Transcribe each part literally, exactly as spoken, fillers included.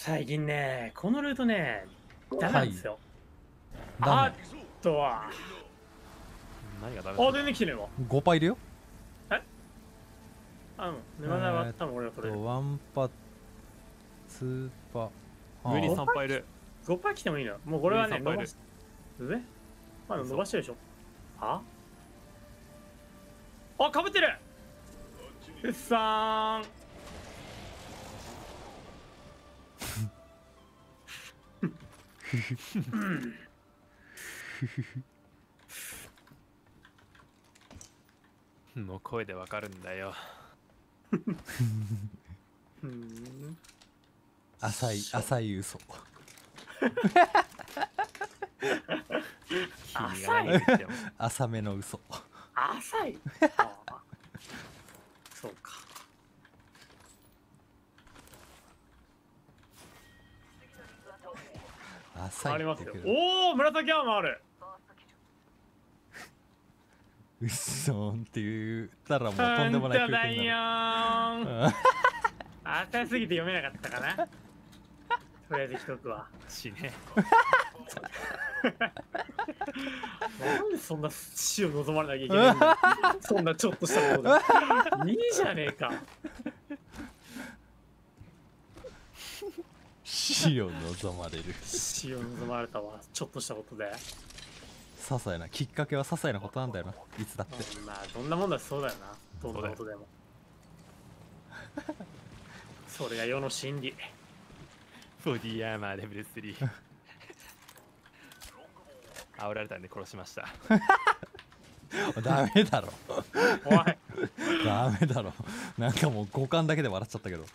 最近ね、このルートね、ダメなんですよ。 ダあとは、 何がダメあ、全然来てねえわ。 メごパいいるよ。 あの、沼田は多分俺が取れる。 ワンパツーパ上にあさんぱいいる。 ごパー来てもいいのよ。もうこれはね、 上にさんぱいいる伸ばし、上まだ伸ばしてるでしょ。はあ、かぶってるうっさーん。 もう声でわかるんだよ。 うーん。 浅い浅い嘘。 君が何言っても。 浅めの嘘。 浅いああそうか。 浅ありますよいって言うけ。どおお、紫アーマーある。 うっそーんって言ったらもうとんでもない空気にダイヤなる。 ーン。浅すぎて読めなかったかな。とりあえず一つは。 死ね。 なんでそんな死を望まれなきゃいけないんだよ。そんなちょっとしたことで。いいじゃねえか。 死を望まれる。 死を望まれたわ。ちょっとしたことで。 些細なきっかけは些細なことなんだよな、いつだって。 うんまあどんなもんだってそうだよな。どんなことでも。それが世の真理。 ボディアーマーレベルスリー。煽られたんで殺しました。 ダメだろ。 おい。 ダメだろ。なんかもう五感だけで笑っちゃったけど。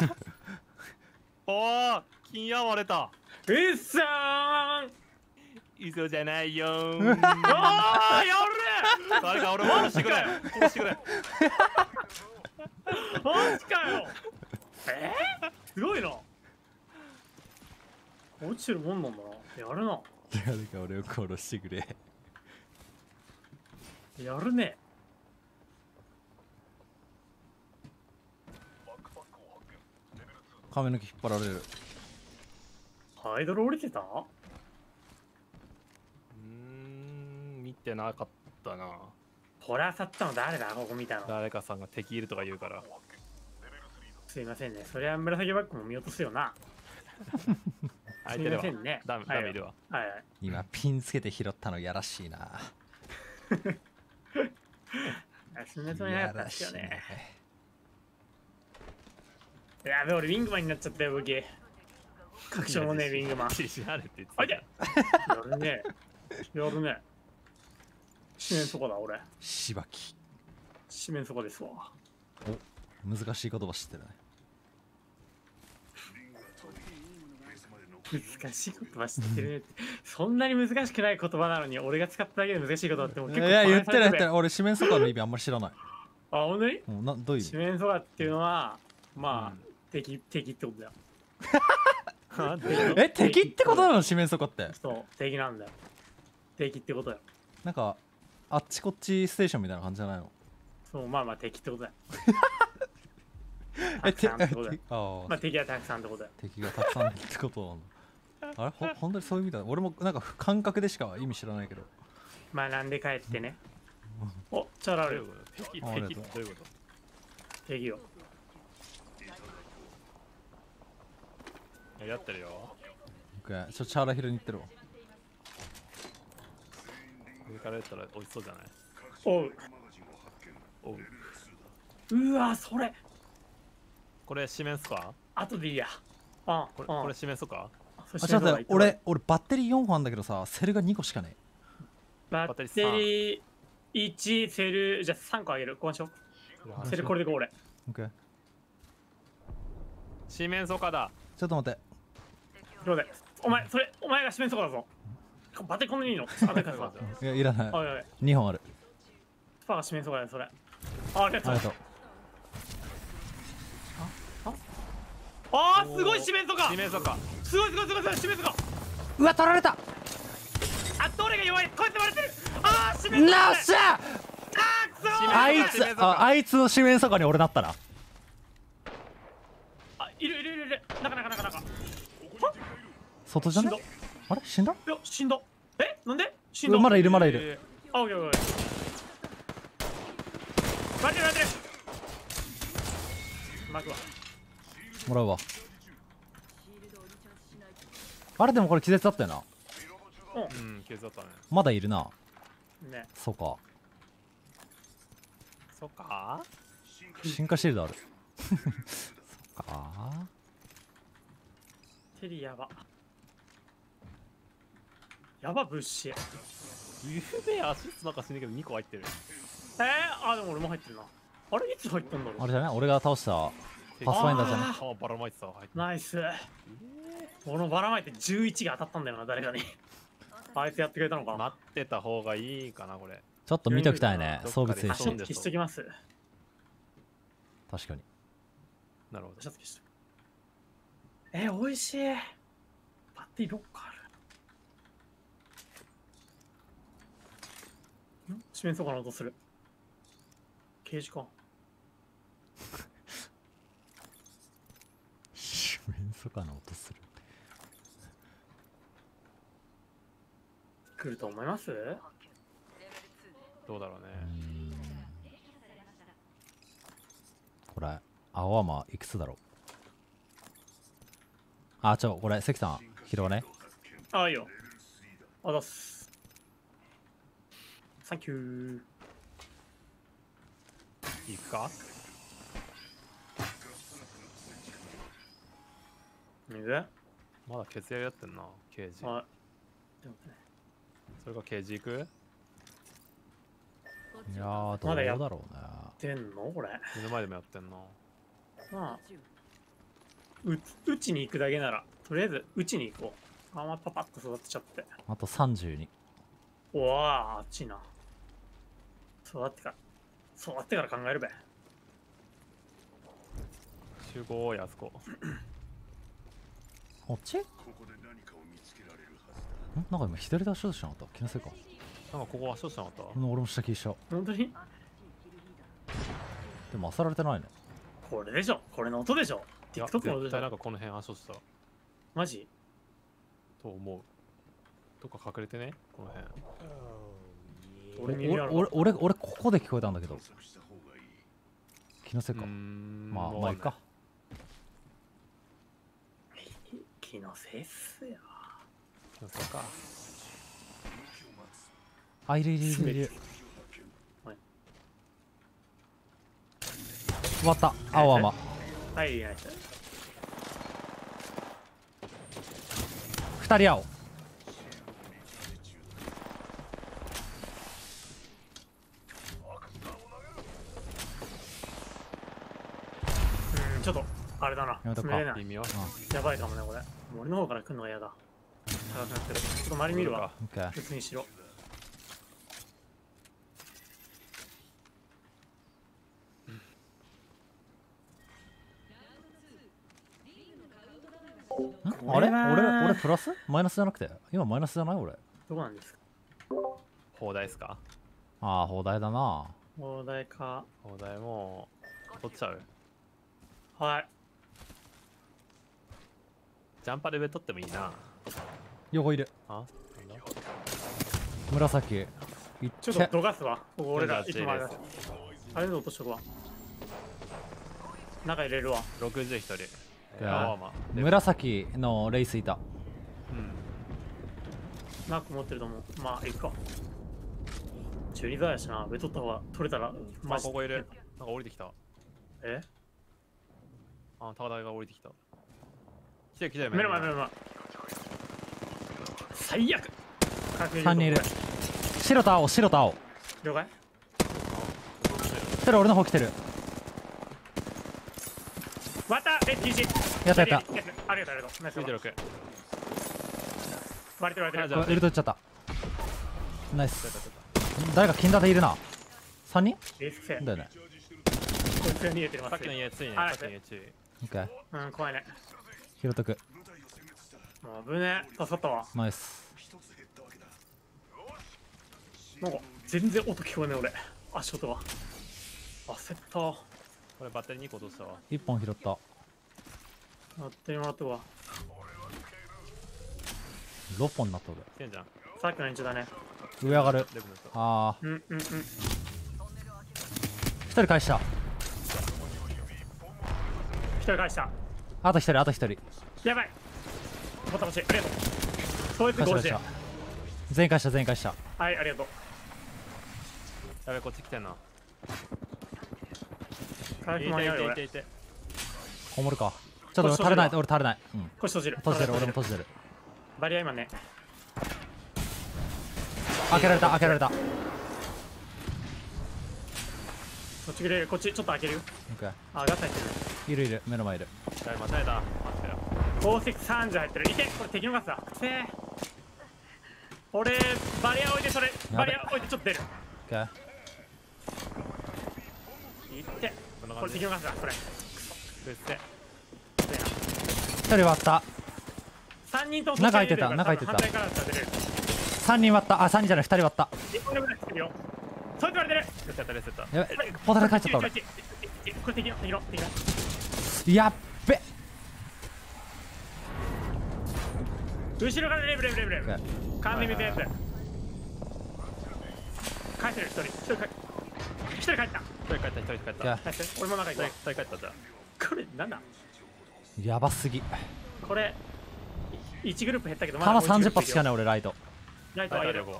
おお、金矢割れた。 うっさーん。 嘘じゃないよー。 ああ、やる誰か俺も殺してくれ。殺してくれ。 マジかよ。えー、すごいな。落ちてるもんなんだな。やるな。 誰か俺を殺してくれ。 やるね。 髪の毛引っ張られる。 ハイドル降りてた？ うーん、見てなかったな。 これ当たったの誰だ？ここ見たの。 誰かさんが敵いるとか言うから。 すいませんね。そりゃ紫バッグも見落とすよな。 相手ではすいませんねダメはいダメいるわ。 はいはい。 今ピンつけて拾ったのやらしいな。 そんなつもりなかったんですよいね。やべ、俺ウィングマンになっちゃったよ、武器。確証もねえ、ウィングマン。 自信あるって言ってあいた。 てやるね。やるね。四面そこだ、俺。 しばき。 四面そこですわ。 お、難しい言葉知ってるね。 難しい言葉知ってるねって。そんなに難しくない言葉なのに、俺が使っただけで難しい言葉ってもうい結構や言ってない言ってない。 あ、 俺四面楚歌の意味あんまり知らない。 本当にもうなどういう意四味？ 面そばっていうのは、まあ、 うん敵、敵ってことだよ。 え敵ってことなの四面楚歌って？ そう、敵なんだよ。敵ってことだよ。 なんかあっちこっちステーションみたいな感じじゃないの？ そう、まあまあ敵ってことだよ。 えたくさんってことだよ。 てああまあ敵はたくさんってことだよ。 敵がたくさんってことなの？あれほ本当にそういう意味だ。俺もなんか感覚でしか意味知らないけど。 まあなんで帰ってね。お、チャラあるよ。 敵あありがとう敵どういうこと？ 敵よ。 やってるよ。 オッケーちょっとチャーラヒルに行ってるわ。 上からやったら美味しそうじゃない？ おう。 おう。 うわ、それ。 これ四面楚歌？ 後でいいや。あ、 これこれ四面楚歌？ そあちょっと待って俺俺バッテリーよんほんあんだけどさセルがにこしかねバッテリーいち、セル、じゃあさんこあげる。こうしよう。セルこれでこう俺。 え。オッケー四面楚歌だ。 ちょっと待って。 どうでお前、それ、お前が四面そこだぞ。バッテリーこんなにいいのあ、だからさ。 いやいらない。 おいおい。 にほんある。 スパが四面そこだよ、それ。あ、ありがとう。 ありがとう。 あー、すごい四面そか四面楚歌。 すごいすごいすごいすごい四面そかうわ取られた。 あ、どれが弱いこうやって割れてるあー、四面そかなっしゃ。 あー、くそーあいつああいつの四面楚歌に俺なったら。 あ、いるいるいるいる。なかなかなかなか。 外じゃね？ 死んだ。 あれ死んだ？ いや、死んだ。え、なんで死んだ。 まだいるまだいる。 えあ、オッケーオッケー。待って待って。巻くわ。 もらうわ。あれでもこれ気絶だったよな。 ーうん傷だったね。 まだいるな。 ね。 そうか。 そっか。 進化シールドある。そっか。 テリーやば。やば物資。えゆうべアシストなんか死んだけどにこ入ってる。 ー、あ、でも俺も入ってるな。あれいつ入ったんだろう。 あれじゃない？俺が倒したパスファインダーじゃない？ あばらまいてたわ入ってる。 ナイス。このばらまいてじゅういちが当たったんだよな、誰かに。あいつやってくれたのかな。 待ってた方がいいかなこれ。 ちょっと見ときたいね。 どっかで装備選手そう消しときます。 確かに。 なるほど。 シャツ消しとく。え、美味しい。バッテリーろっこある。ん四面楚歌の音する。刑事か。 四面楚歌の音する。 来ると思います？ どうだろうね。 これ青山いくつだろう。あ、ちょこれ関さん拾わね。 ああ、いいよ。あざっす。サンキュー。 行くか。 水はまだケツやってんな刑事。 い。でもね、 それが刑事行く。 いやーどうまだやだろうね。 出んのこれ。 目の前でもやってんな。 まあ、う打ちに行くだけなら、とりあえず打ちに行こう。あんまパパッと育てちゃって。 あとさんじゅうに。 おわあ、あっちいな。育ってから、育ってから考えるべ。 集合やすこ。 こっち？んなんか今左出しようとしなかった？気のせいか。 なんかここ足押してなかった。 うん俺も下気した。 本当にでも漁られてないね。 これでしょ、これの音でしょ。 いや TikTok の音でしょ。 絶対なんかこの辺足押したマジと思う。どっか隠れてねこの辺。 俺俺耳ある俺俺俺ここで聞こえたんだけど。気のせいか。 うーんまあわかんないまあいいか。 気のせいっすよ。 そうか。 あいるいるいるいる。 はい終わった青山。 はい、ナイス。 二人青。 うん、ちょっと、あれだな。 やめとくか詰めれない。 微妙。 やばいかもね、これ。俺の方から来るのが嫌だ。高くなってる。ちょっと周り見るわ。 オッケー。 別にしろ。 あれこれは俺俺プラスマイナスじゃなくて今マイナスじゃない俺。 どうなんですか。 砲台っすか。 ああ砲台だな。 砲台か。 砲台もう取っちゃう。 はい。 ジャンパで上取ってもいいな。 横いる。 あなんだ紫いっちょっとて。 どかすわ。ここ俺らじゃあいつもあれだ J で。 あれで落としとくわ。中入れるわ。 ろくじゅうひとり。 いや青山。 紫のレイスいた。 うん。 マーク持ってると思う。まあ、行くか。中二座やしな。上取った方が取れたら、 あマジここいる。なんか降りてきた。 えあ高台が降りてきた。来てる来てる。 目の前目の前。最悪。 さんにんいる。白と青白と青。 了解。 それ俺の方来てる。 またえ ティージーやったやった。 ありがとうありがとうナイスついてるろく。 割れてる割れてるじゃあウルトいっちゃった。ナイスちょっとちょっ。 誰か金立ているな。さんにんレース性だよね。 こいつが逃げてますとさっきの家ついね。 あさっきの家注意。 オッケー。 うん怖いね拾っとく。 もう危ねえ助かったわナイス。 なんか全然音聞こえねえ俺足音が焦ったこれバッテリーにこ落としたわ。 いっぽん拾った。 やってもらったわろっぽんになっとる。 来てんじゃん。 さっきの連中だね。 上上がる。 レブの人。 ああうんうんうん。 一人返した。 一人返した。 あと一人あと一人。 やばい。ボタン欲しい。ありがとう。そうやってごじゅう。 全員返した全員返した。 はい、ありがとう。 やべ、こっち来てんな。 回いてい復間に合うよ俺。 ていていて。 こもるか。ちょっと俺足りない俺足りない。うん。 腰閉じる。 閉じてる俺も閉じてる。 バリア今ね。 開けられた開けられた。 こっち切れる。こっちちょっと開けるよ。 オッケー。 あ、ガス入ってる。 いるいる目の前いる。 やべ、またやだ。待ってよ。 宝石さんじゅう入ってる。いけ、これ敵のガスだ。せー。俺、バリア置いてそれ、バリア置いてちょっと出る。 オッケー。 いって。 こんな感じ。 これ敵のガスだ、これ。 うっせ。 一人割った。 さんにんとも中入ってた中入ってた反対からだったら出れる。 三人割った。あ三人じゃない二人割った。 いっこんぐらい作るよ。そう言われてる。 レセットレセット。 やべポタル帰っちゃった俺。 これ敵の敵の敵の。 やっべ。 後ろからレブレブレブレブ。 オッケ完全に見たやつ。帰ってる一人。一人帰っ一人帰った。 一人帰った、一人帰った。 ー。 帰ってる。俺も中行こ一人帰ったじゃん。 う。これなんだ。 やばすぎ。 これいちグループ減ったけど。 弾さんじゅっ発しかない。 ない俺ライト。 ライトあげる。 こ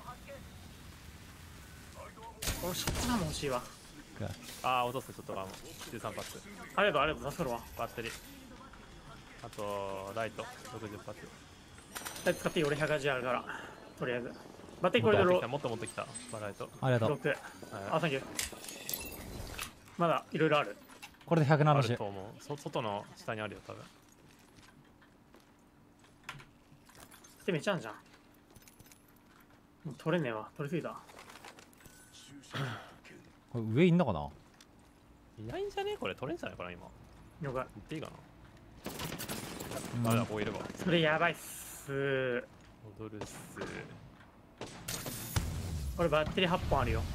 俺ショットガンも欲しいわ。 う。あー、落とす、ちょっとあのじゅうさん発。 ありがとうありがとう助かるわ。 バッテリー。あと、ライト、ろくじゅっ発。 ライト使っていい。俺ひゃくはちじゅうあるから。とりあえず。バッテリーこれでロもっともっと来た、バライト。 ありがとう。 ろく。あ、 あサンキュー。まだいろいろある。 これでひゃくななじゅうると。思う。そ外の下にあるよ、多分。 でめっちゃあんじゃん。もう取れねえわ。取りすぎた。 これ上いんのかな。 いないんじゃねえこれ、取れんじゃないかな、今。 了解。 行っていいかうんな。あれだ、ここいれば。 それやばいっす。 戻るっす。 俺バッテリーはっぽんあるよ。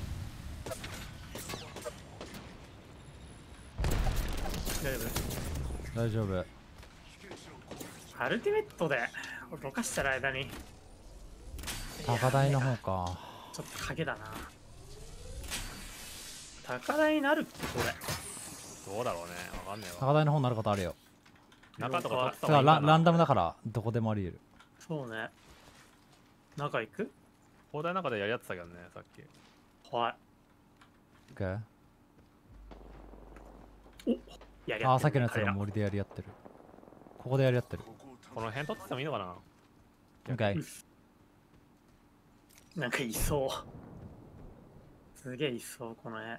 大丈夫。 大丈夫。 アルティメットで俺どかしたら間に高台の方か。 ちょっと影だな。高台になるっけこれ。 どうだろうね、わかんねえわ。 高台の方になることあるよ。 中とか取ってただからラ方がいいかな。 ランダムだからどこでもあり得る。 そうね。中行く。 砲台の中でやり合ってたけどね、さっき。 はい。 オッケー。 やりああさっきのやつ彼らが森でやり合ってる。ここでやり合ってる。 この辺取っててもいいのかな。 オッケー。 なんかいそう。すげえいそうこの絵。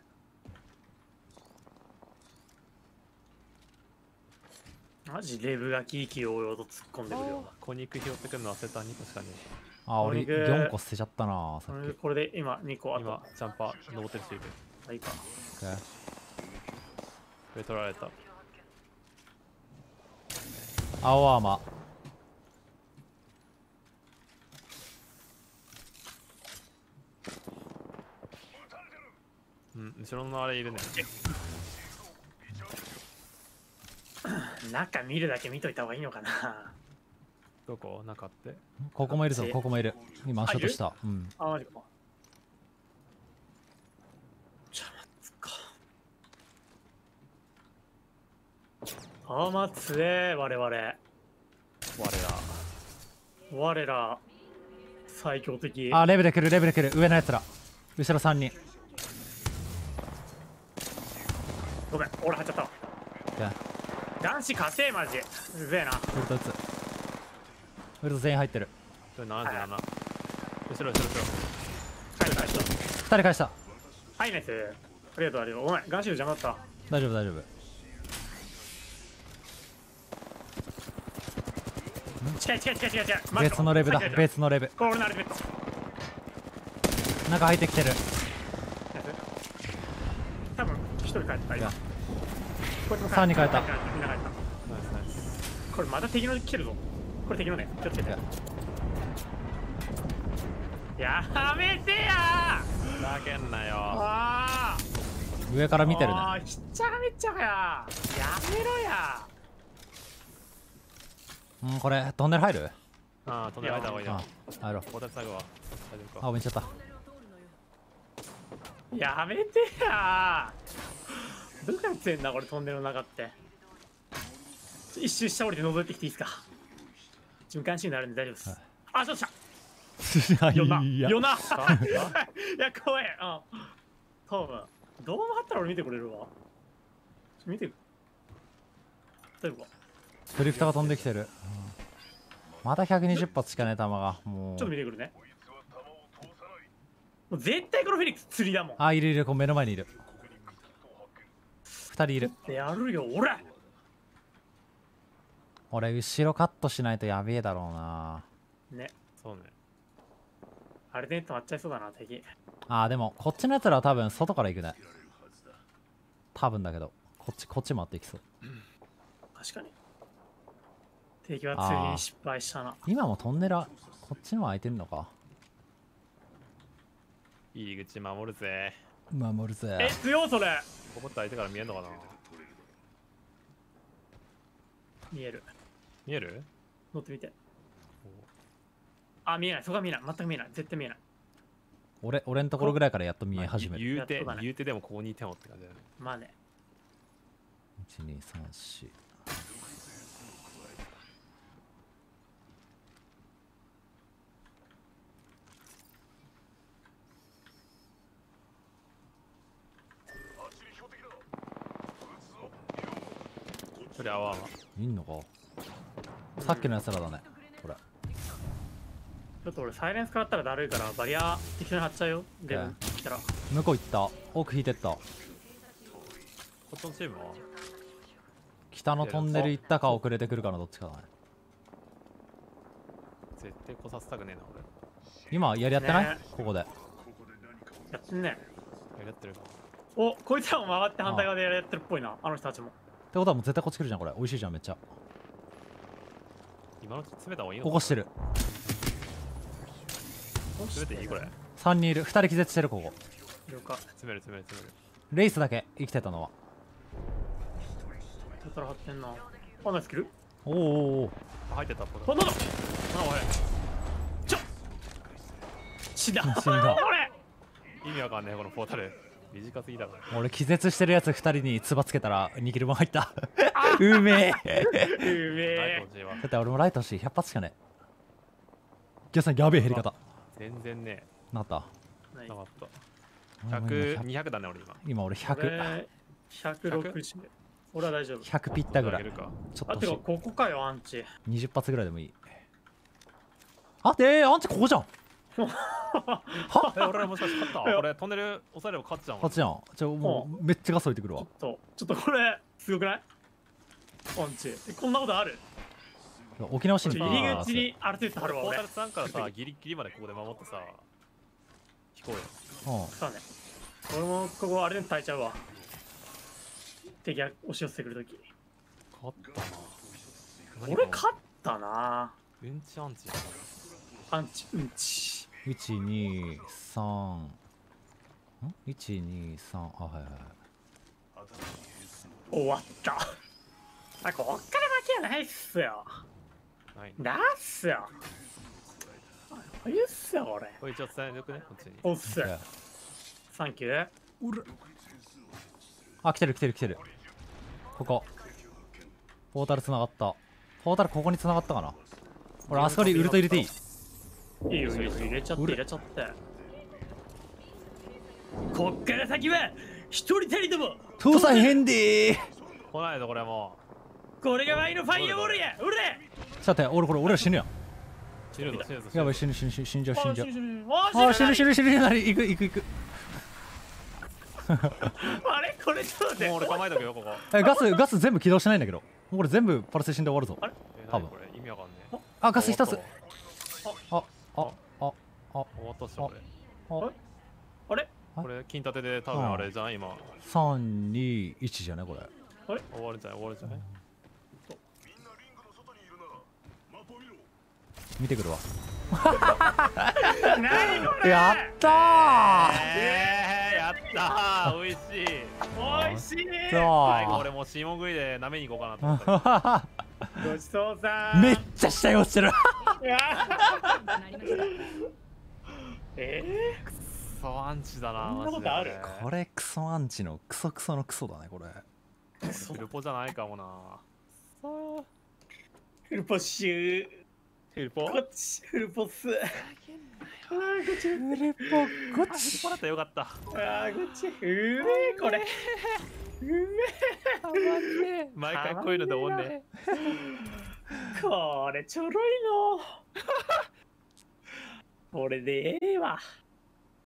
マジレブがキーキーをよと突っ込んでくるよ。 小肉拾ってくるの忘れたにこしかねああ俺お肉よんこ捨てちゃったなさっき。 俺これで今にこあと。 え。今、ジャンパー登ってる人いる。 あいいか。 オッケー。 上取られた。 青アーマー。 うん、後ろのあれいるね。 中見るだけ見といた方がいいのかな。 どこ中って。 ここもいるぞここもいる。今ショットしあた。うん。 あ、マジか。じゃあ、待つか。あーまつえ、我々。 我ら。 我ら、最強的。 あレベル来るレベル来る上のやつら。後ろさんにん。 ごめん、俺入っちゃったわ。 オッケー。 男子稼いマジ。うぜえな。 ウルト打つ。ウルト全員入ってる。 それななじゅうなな。後ろ後ろ後ろ。 帰る帰る。 ふたり返した。 はいナイス。ありがとうありがとう。ごめん、ガンシール邪魔だった。 大丈夫大丈夫。 近い近い近い近い近い。 別のレベだ別。 別のレベ。 これ俺のあれ別。 中入ってきてる。 多分一人帰った今。こいつもさんに帰ったみんな帰った。 ナイスナイス。 これまた敵の来てるぞ。これ敵のね。気をつけて。やめてやふざけんなよ。 あ上から見てるね。 あーひっちゃがめっちゃかや。やめろや。 うんこれトンネル入る。 ああ飛んで入った方がいいな。 あ入ろう。 ポータル最後は大丈夫か。 あ、めっちゃった。 やめてやー。どこやってんだこれトンネルの中って。一周下降りて覗いてきていいですか。循環シーンになるんで大丈夫です。 はいあ、ちょっとした。よな。 いやよな。いや、怖い。うん。多分。どう回ったら俺見てくれるわ。ちょ見て。大丈夫か。 ドリフトが飛んできてる。うんまたひゃくにじゅっ発しかねえ弾が。もう。 ちょっと見てくるね。もう絶対このフェニックス釣りだもん。 あ、いるいる、こう目の前にいる。ふたりいる。 でやるよ、俺。 俺、後ろカットしないとやべえだろうな。 ね。 そうね。 あれでネット割っちゃいそうだな、敵。 あー、でも、こっちのやつらは多分外から行くね。多分だけど、こっち、こっち回っていきそう。 確かに。敵は釣りに失敗したな。 今もトンネルは、こっちのも開いてんのか。 入り口守るぜ。 守るぜ。 え、強いそれ。 ここって相手から見えるのかな。 見える。 見える？ 乗ってみて。あ、見えない。そこは見えない。全く見えない。絶対見えない。 俺、俺のところぐらいからやっと見え始める。 言うてやっとだね言うてでもここにいてもって感じだよね。 まあね。 いち、に、さん、よん。 それあわあわ。 いんのか。さっきのやつらだね。これ。 ちょっと俺サイレンス食らったらだるいからバリア適当に張っちゃうよ。でも来たら。 向こう行った。奥引いてった。 こっちのチームは北のトンネル行ったか遅れてくるかのどっちかだね。 絶対来させたくねえな俺。 今やりやってない、 ねここで。 やってんね。 やりやってるか。 お、こいつらも回って反対側でやってるっぽいな。あの人たちも。 ってことはもう絶対こっち来るじゃんこれ。美味しいじゃんめっちゃ。 今のうち詰めた方がいいのか。 起こしてる。 詰めていいこれ。 さんにんいる。ふたり気絶してるここ。 了解。 詰める詰める詰める。 レイスだけ生きてたのは。 だから張ってんな。あ、ナイスキル。 おーおーおー。 あ入ってた。こあ、なんだ。 あおい。 ちょ。死んだ。 死んだ俺。 意味わかんねえこのポータル。短すぎだから。 俺気絶してるやつふたりにつばつけたらにキルも入った。うめえ。 うめライえ。 ト G はだって俺もライト欲しい。ひゃく発しかねえ。ギャさんやべえ減り方。 全然ねなった。 ないなかった。 俺もひゃく、 今にひゃくだね俺今。 今俺ひゃく。 俺ひゃくろくじゅう。俺は大丈夫。 ひゃくピッタぐらい。 あげるか。 あ、てかちょっと欲しここかよ、アンチ。 い。にじゅっ発ぐらいでもいい。あでー、アンチここじゃん。 え、俺らもしかして勝った？これトンネル押さえれば勝っちゃうこっちじゃん。ちょもうめっちゃガス置いてくるわ。 ちょっと、ちょっとこれ、すごくないアンチ。えこんなことある？ 沖縄市にちょ入り口にある程度貼るわ、俺ポータ。ルさんからさ、ギリギリまでここで守ってさ、聞こうよ。 うん。 そうね。俺もここあれで耐えちゃうわ。敵が押し寄せてくるとき。 勝ったな。 俺勝ったな。 うんちアンチ。 アンチ、うんち。 いち、に、さん。ん ?いち、に、さん。あ、はいはいはい。 終わった。あ、こっから負けはないっすよ。 ない。 だっすよ。あ、いいっすよ、俺。 これ一応伝えよくね、こっちに。 おっす。 いやサンキュー。 あ、来てる来てる来てる。ここ。ポータル繋がった。ポータルここに繋がったかな。俺、あそこにウルト入れていい？ いいよ、いいよ、入れちゃって、入れちゃって。こっから先は、一人たりとも、 父さん変でー。 来ないぞ、これもこれがワイのファイアウォールや、うれ。 ちょっと待って、俺これ、俺ら死ぬやん。 う。死ぬぞ、死ぬぞ。 やばい、死ぬ死ぬ死ぬ死んじゃう死んじゃう。 ああ、死ぬ死ぬ死ぬ死ぬ。なに行く行く行く。 あれこれちょっと待って。 もう俺構えとくよ、ここ。 え、ガス、ガス全部起動してないんだけど。もうこれ全部パルセシンで終わるぞ。 あれえ多分何これ意味わかんねえ。 あ、ガス一つ。 終あ、あ、あ、あ、 わったっしょ、これ。 あ、 あれこれ、金立てで多分あれじゃん、今。 さん、に、いちじゃねこれ。 終わるんじゃない終わるんじゃない見てくるわ。 何これ。 やったー。 えー、やったー、美味しい。 おいしい。 最後俺もうシーモン食いで舐めに行こうかなと思った。 ごちそうさん。 めっちゃ下に落ちてる。 いやーなりました。 えクソアンチだな。 そんなことあるマジでこれクソアンチのクソクソのクソだねこれ。 フルポじゃないかもな。さあフルポッシュフルポこっちフルポッスあーこっちフルポゴあフルポだったらよかった。 あーこっちうめえこれうめえ毎回こういうので終わんね。 これちょろいのこれでええわ。